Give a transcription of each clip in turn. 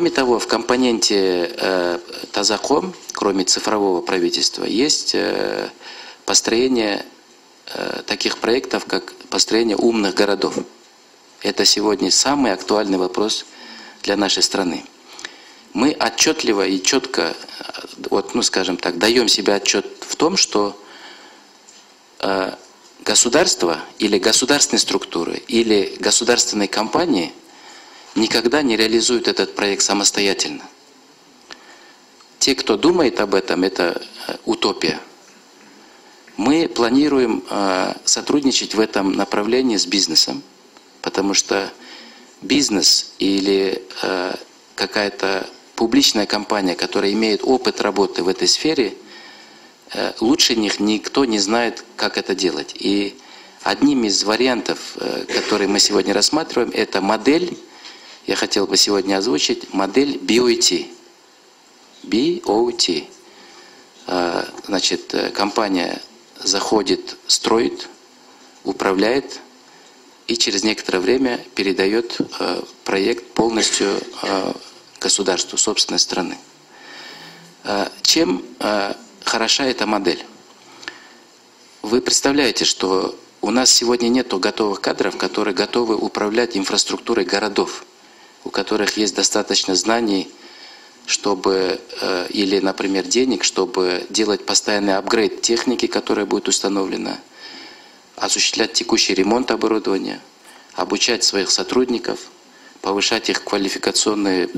Кроме того, в компоненте Тазаком, кроме цифрового правительства, есть построение таких проектов, как построение умных городов. Это сегодня самый актуальный вопрос для нашей страны. Мы отчетливо и четко, вот, ну, скажем так, даем себе отчет в том, что государство или государственные структуры или государственные компании никогда не реализуют этот проект самостоятельно. Те, кто думает об этом, это утопия. Мы планируем сотрудничать в этом направлении с бизнесом, потому что бизнес или какая-то публичная компания, которая имеет опыт работы в этой сфере, лучше них никто не знает, как это делать. И одним из вариантов, которые мы сегодня рассматриваем, это модель, я хотел бы сегодня озвучить, модель BOT. BOT. Значит, компания заходит, строит, управляет и через некоторое время передает проект полностью государству, собственной страны. Чем хороша эта модель? Вы представляете, что у нас сегодня нет готовых кадров, которые готовы управлять инфраструктурой городов, у которых есть достаточно знаний, чтобы, или, например, денег, чтобы делать постоянный апгрейд техники, которая будет установлена, осуществлять текущий ремонт оборудования, обучать своих сотрудников, повышать их квалификацию.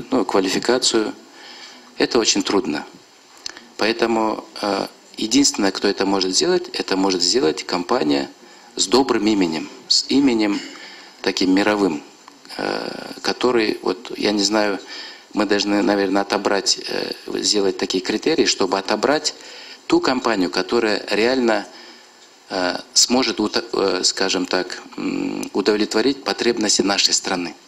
Это очень трудно. Поэтому единственное, кто это может сделать компания с добрым именем, с именем таким мировым, который, вот я не знаю, мы должны, наверное, отобрать, сделать такие критерии, чтобы отобрать ту компанию, которая реально сможет, скажем так, удовлетворить потребности нашей страны.